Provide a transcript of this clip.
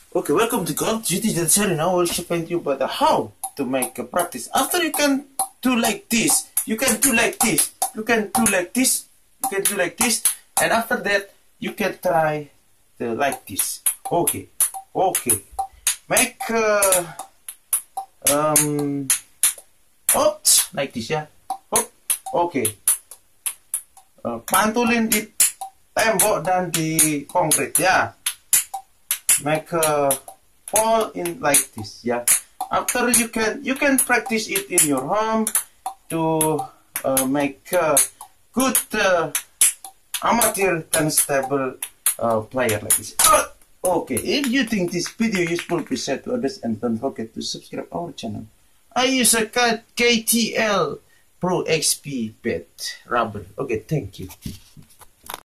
Okay, welcome to Call of Duty the channel. Now I will explain to you about how to make a practice. After you can do like this, you can do like this, you can do like this, you can do like this, and after that you can try the like this. Okay, make oops, like this ya. Okay, pantulin di tembok dan di konkret ya. Make a fall in like this, yeah. After you can practice it in your home to make a good amateur constable player like this. Okay, if you think this video useful, please share to others and don't forget to subscribe our channel. I use a KTL Pro XP pet rubber. Okay, thank you.